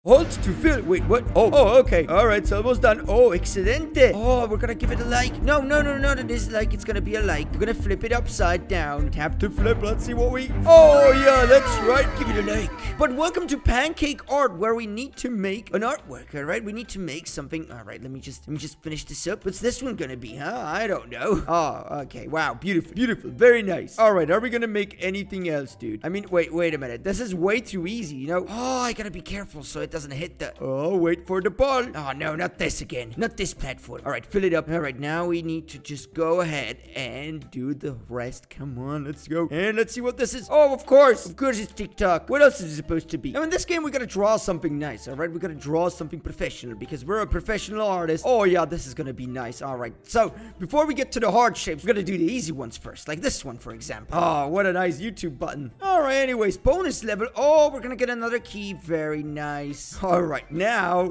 Hold to fill. Wait, what? Oh, okay. All right, it's almost done. Oh, excelente. Oh, we're gonna give it a like. No, this like, it's gonna be a like. We're gonna flip it upside down. Tap to flip. Let's see what we... Oh, yeah, that's right. Give it a like. But welcome to Pancake Art, where we need to make an artwork, all right? We need to make something. All right, let me just finish this up. What's this one gonna be, huh? I don't know. Oh, okay. Wow, beautiful. Very nice. All right, are we gonna make anything else, dude? I mean, wait a minute. This is way too easy, you know? Oh, I gotta be careful so it doesn't hit the... Oh, wait for the ball. Oh, no, not this again. Not this platform. All right, fill it up. All right, now we need to just go ahead and do the rest. Come on, let's go. And let's see what this is. Oh, of course. Of course it's TikTok. What else is it supposed to be? Now, in this game, we gotta draw something nice, all right? We gotta draw something professional because we're a professional artist. Oh, yeah, this is gonna be nice. All right, so before we get to the hard shapes, we're gonna do the easy ones first, like this one, for example. Oh, what a nice YouTube button. All right, anyways, bonus level. Oh, we're gonna get another key. Very nice. All right, now,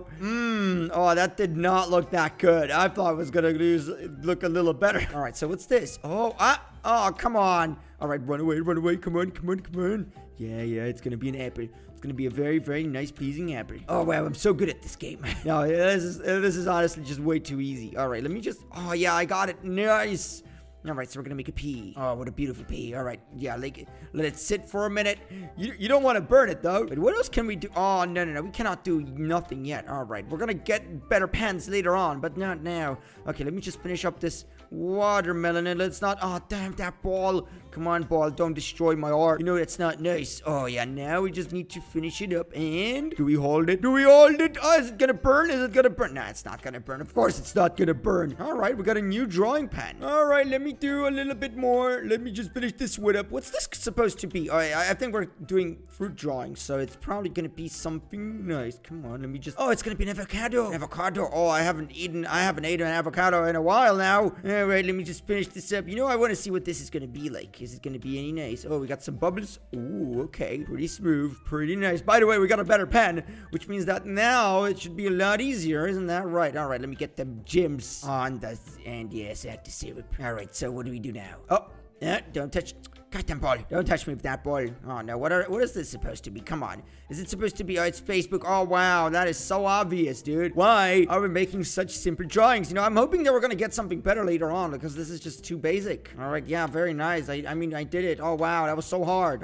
oh, that did not look that good. I thought it was gonna look a little better. All right, so what's this? Oh, come on. All right, run away. Come on. Yeah, it's gonna be an apple. It's gonna be a very, very nice, pleasing apple. Oh, wow, I'm so good at this game. No, this is honestly just way too easy. All right, let me just... Oh, yeah, I got it. Nice. All right, so we're gonna make a pea. Oh, what a beautiful pea. All right, yeah, let it sit for a minute. You don't want to burn it, though. But what else can we do? Oh, no. We cannot do nothing yet. All right, we're gonna get better pens later on, but not now. Okay, let me just finish up this watermelon, and let's not... Oh, damn, that ball. Come on, ball, don't destroy my art. You know, that's not nice. Oh, yeah, now we just need to finish it up, and... Do we hold it? Oh, is it gonna burn? Nah, it's not gonna burn. Of course it's not gonna burn. All right, we got a new drawing pen. All right, let me do a little bit more. Let me just finish this wood up. What's this supposed to be? I think we're doing fruit drawing, so it's probably gonna be something nice. Come on, let me just... Oh, it's gonna be an avocado. An avocado. Oh, I haven't eaten an avocado in a while now. All right, let me just finish this up. You know, I want to see what this is gonna be like. Is it gonna be any nice? Oh, we got some bubbles. Ooh, okay. Pretty smooth. Pretty nice. By the way, we got a better pen, which means that now it should be a lot easier. Isn't that right? All right, let me get them gems on this. And yes, I have to syrup. All right, so what do we do now? Oh, don't touch... Goddamn ball. Don't touch me with that ball. Oh, no. What is this supposed to be? Come on. Is it supposed to be... Oh, it's Facebook. Oh, wow. That is so obvious, dude. Why are we making such simple drawings? You know, I'm hoping that we're going to get something better later on because this is just too basic. All right. Yeah, very nice. I mean, I did it. Oh, wow. That was so hard.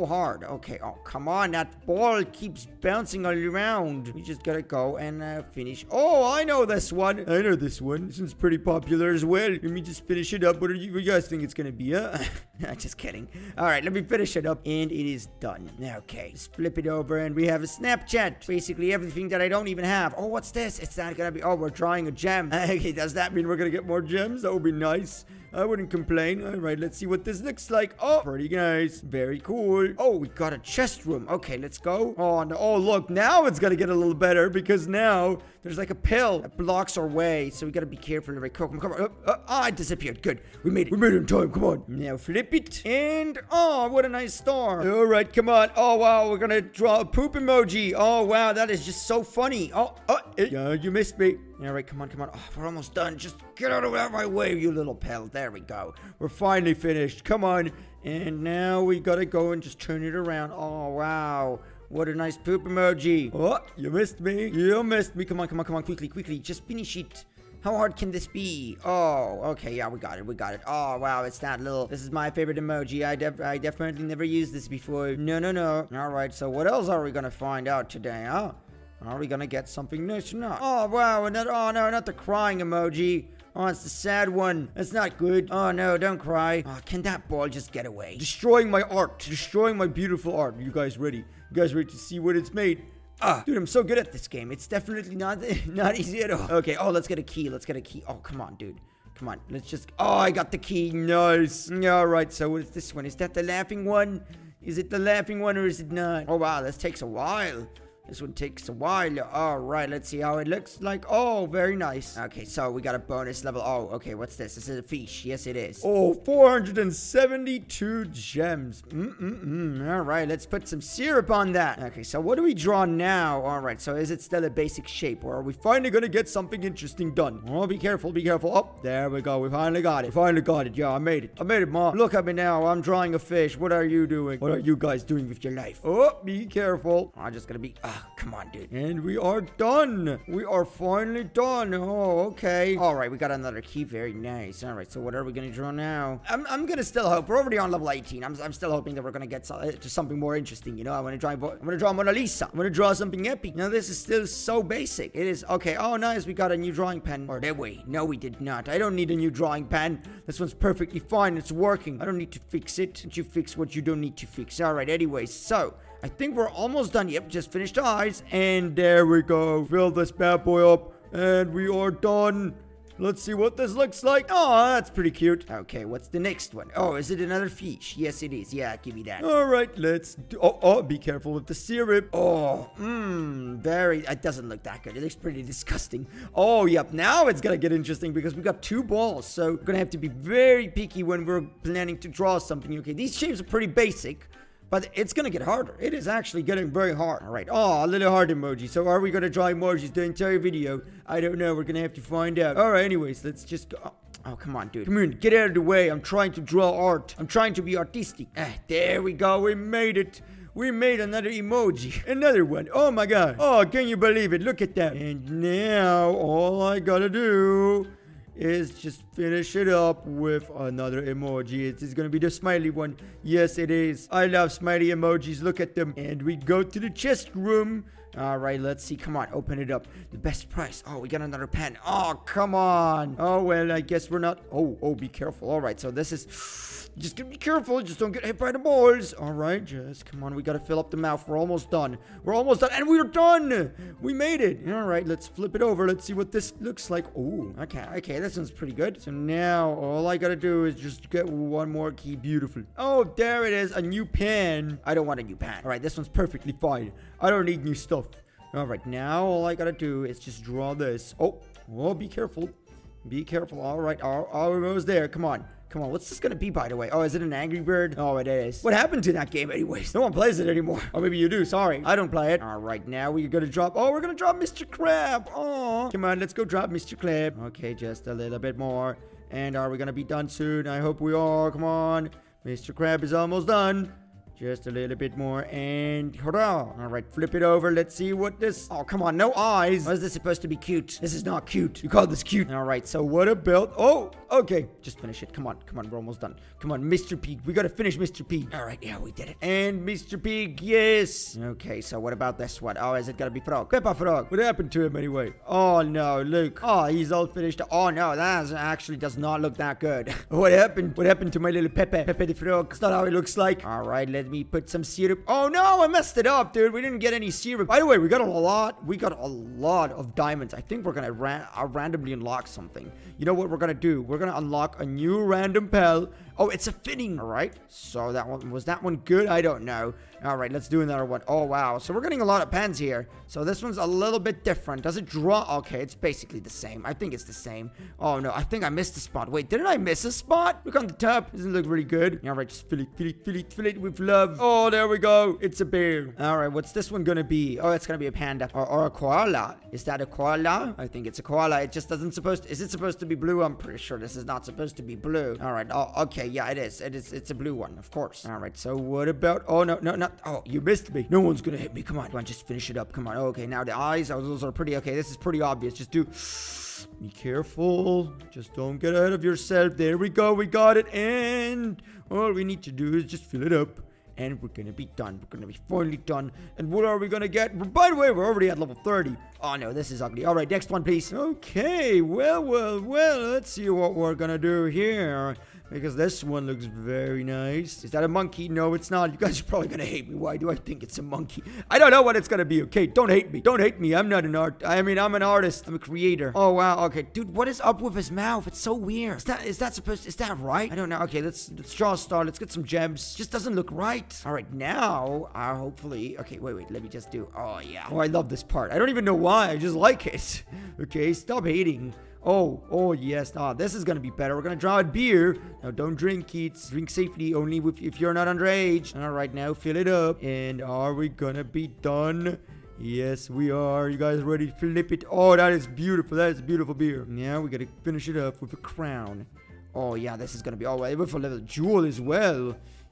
Okay. Oh, come on. That ball keeps bouncing all around. We just got to go and finish. Oh, I know this one. I know this one. This one's pretty popular as well. Let me just finish it up. What do you guys think it's going to be, huh? Just kidding. All right, let me finish it up, and it is done. Okay, just flip it over, and we have a Snapchat. Basically, everything that I don't even have. Oh, what's this? It's not gonna be... Oh, we're drawing a gem. Okay, does that mean we're gonna get more gems? That would be nice. I wouldn't complain. All right, let's see what this looks like. Oh, pretty nice. Very cool. Oh, we got a chest room. Okay, let's go. Oh, no. Oh, look. Now it's gonna get a little better because now there's like a pill that blocks our way. So we gotta be careful. Right, come on. Oh, it disappeared. Good. We made it. We made it in time. Come on. Now flip it. And, oh, what a nice star. All right, come on. Oh, wow. We're gonna draw a poop emoji. Oh, wow. That is just so funny. You missed me. All right, come on. Oh, we're almost done. Just get out of my way, you little pal. There we go. We're finally finished. Come on. And now we gotta go and just turn it around. Oh, wow. What a nice poop emoji. Oh, you missed me. Come on. Quickly. Just finish it. How hard can this be? Oh, okay. Yeah, we got it. Oh, wow. It's that little... This is my favorite emoji. I definitely never used this before. No. All right. So what else are we gonna find out today, huh? Are we gonna get something nice or not? Oh, wow. Oh, no, not the crying emoji. Oh, it's the sad one. That's not good. Oh, no, don't cry. Oh, can that ball just get away? Destroying my art. Destroying my beautiful art. You guys ready? You guys ready to see what it's made? Dude, I'm so good at this game. It's definitely not easy at all. Okay, let's get a key. Oh, come on, dude. Come on, let's just... Oh, I got the key. Nice. All right, so what is this one? Is that the laughing one? Is it the laughing one or is it not? Oh, wow, this takes a while. This one takes a while. All right, let's see how it looks like. Oh, very nice. Okay, so we got a bonus level. Oh, okay, what's this? This is a fish. Yes, it is. Oh, 472 gems. All right, let's put some syrup on that. Okay, so what do we draw now? All right, so is it still a basic shape, or are we finally gonna get something interesting done? Oh, be careful. Oh, there we go. We finally got it. Yeah, I made it, Mom. Look at me now. I'm drawing a fish. What are you doing? What are you guys doing with your life? Oh, be careful. I'm just gonna be... Ah, come on, dude. And we are done. We are finally done. Oh, okay. All right, we got another key. Very nice. All right, so what are we gonna draw now? I'm gonna still hope. We're already on level 18. I'm still hoping that we're gonna get to something more interesting. You know, I'm gonna draw Mona Lisa. I'm gonna draw something epic. Now this is still so basic. It is okay. Oh, nice. We got a new drawing pen. Or did we? No, we did not. I don't need a new drawing pen. This one's perfectly fine. It's working. I don't need to fix it. Don't you fix what you don't need to fix. All right. Anyways, so I think we're almost done. Yep, just finished the eyes. And there we go. Fill this bad boy up. And we are done. Let's see what this looks like. Oh, that's pretty cute. Okay, what's the next one? Oh, is it another fish? Yes, it is. Yeah, give me that. All right, let's do... Oh, be careful with the syrup. Oh, it doesn't look that good. It looks pretty disgusting. Oh, yep. Now it's gonna get interesting because we got 2 balls. So we're gonna have to be very picky when we're planning to draw something. Okay, these shapes are pretty basic. But it's going to get harder. It is actually getting very hard. All right. Oh, a little heart emoji. So are we going to draw emojis the entire video? I don't know. We're going to have to find out. All right. Anyways, let's just go. Oh, come on, dude. Come on. Get out of the way. I'm trying to draw art. I'm trying to be artistic. There we go. We made it. We made another emoji. Another one. Oh, my God. Oh, can you believe it? Look at that. And now all I got to do is just finish it up with another emoji. It is gonna be the smiley one. Yes, it is. I love smiley emojis. Look at them. And we go to the chest room. All right, let's see. Come on, open it up. The best price. Oh, we got another pen. Oh, come on. Oh, well, I guess we're not. Oh, be careful. All right, so this is... Just be careful. Just don't get hit by the balls. All right, just come on. We got to fill up the mouth. We're almost done. We're almost done. And we're done. We made it. All right, let's flip it over. Let's see what this looks like. Oh, okay. That sounds pretty good. So now all I got to do is just get one more key. Beautiful. Oh, there it is. A new pen. I don't want a new pen. All right, this one's perfectly fine. I don't need new stuff. All right, now all I got to do is just draw this. Oh, be careful. Be careful. All right. Almost there. Come on. What's this gonna be, by the way? Oh, is it an Angry Bird? Oh, it is. What happened to that game anyways? No one plays it anymore. Or maybe you do. Sorry. I don't play it. All right, now we're gonna drop... Oh, we're gonna drop Mr. Crab. Oh, come on. Let's go drop Mr. Crab. Okay, just a little bit more. And are we gonna be done soon? I hope we are. Come on. Mr. Crab is almost done. Just a little bit more, and hurrah! All right, flip it over. Let's see what this... Oh, come on, no eyes. Why is this supposed to be cute? This is not cute. You call this cute. All right, so what about... Oh, okay. Just finish it. Come on. We're almost done. Come on, Mr. Pig. We gotta finish Mr. Pig. All right, yeah, we did it. And Mr. Pig, yes. Okay, so what about this one? Oh, is it gonna be Frog? Peppa Frog. What happened to him anyway? Oh, no, look. Oh, he's all finished. Oh, no, that actually does not look that good. What happened? What happened to my little Pepe the Frog? It's not how it looks like. All right, let me put some syrup. Oh no, I messed it up, dude. We didn't get any syrup. By the way, we got a lot of diamonds. I think we're gonna randomly unlock something. You know what we're gonna do? We're gonna unlock a new random pal. Oh, it's a fitting. All right, so was that one good? I don't know. All right, let's do another one. Oh wow, so we're getting a lot of pens here. So this one's a little bit different. Does it draw? Okay, it's basically the same. I think it's the same. Oh no, I think I missed a spot. Wait, didn't I miss a spot? Look on the top. Doesn't look really good. All right, just fill it with love. Oh, there we go. It's a bear. All right, what's this one gonna be? Oh, it's gonna be a panda or a koala. Is that a koala? I think it's a koala. It just doesn't supposed to... Is it supposed to be blue? I'm pretty sure this is not supposed to be blue. All right. Oh, okay. Yeah, it is. It's a blue one, of course. All right. So what about... Oh, no, not... Oh, you missed me. No one's gonna hit me. Come on, just finish it up. Come on. Okay, now the eyes. Oh, those are pretty... Okay, this is pretty obvious. Just do... Be careful. Just don't get ahead of yourself. There we go. We got it. And all we need to do is just fill it up. And we're gonna be done. We're gonna be finally done. And what are we gonna get? By the way, we're already at level 30. Oh no, this is ugly. All right, next one, please. Okay, well. Let's see what we're gonna do here. Because this one looks very nice. Is that a monkey? No, it's not. You guys are probably gonna hate me. Why do I think it's a monkey? I don't know what it's gonna be. Okay, don't hate me. Don't hate me. I'm not an I'm an artist. I'm a creator. Oh wow. Okay, dude, what is up with his mouth? It's so weird. Is that right? I don't know. Okay, let's draw a star. Let's get some gems. Just doesn't look right. All right, now hopefully. Okay, wait. Let me just do. Oh yeah. Oh, I love this part. I don't even know why. I just like it. Okay, stop hating. Oh, yes. This is going to be better. We're going to draw a beer. Now, don't drink, kids. Drink safely only if you're not underage. All right, now fill it up. And are we going to be done? Yes, we are. You guys ready to flip it? Oh, that is beautiful. That is a beautiful beer. Now, we got to finish it up with a crown. Oh, yeah, this is going to be... Oh, with a little jewel as well.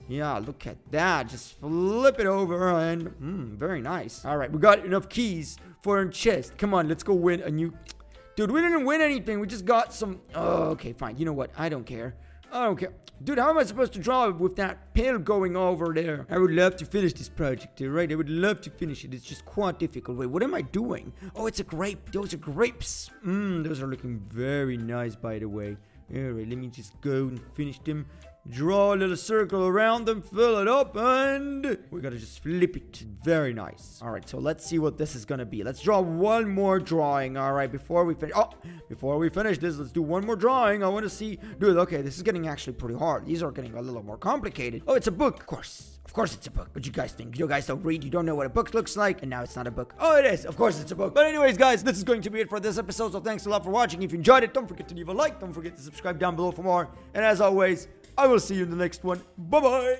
Yeah, look at that. Just flip it over and very nice. All right, we got enough keys for a chest. Come on, let's go win a new... Dude, we didn't win anything. We just got some... Oh, okay, fine. You know what? I don't care. I don't care. Dude, how am I supposed to draw with that pill going over there? I would love to finish this project, right? I would love to finish it. It's just quite difficult. Wait, what am I doing? Oh, it's a grape. Those are grapes. Those are looking very nice, by the way. All right, let me just go and finish them. Draw a little circle around them, fill it up, and we gotta just flip it. Very nice. All right, so let's see what this is gonna be. Let's draw one more drawing. All right, before we finish. Oh, before we finish this, let's do one more drawing. I want to see. Dude, okay, this is getting actually pretty hard. These are getting a little more complicated. Oh, it's a book. Of course it's a book. What you guys think? You guys don't read. You don't know what a book looks like. And now it's not a book. Oh, it is. Of course it's a book. But anyways, guys, this is going to be it for this episode. So thanks a lot for watching. If you enjoyed it, don't forget to leave a like. Don't forget to subscribe down below for more. And as always, I will see you in the next one. Bye-bye.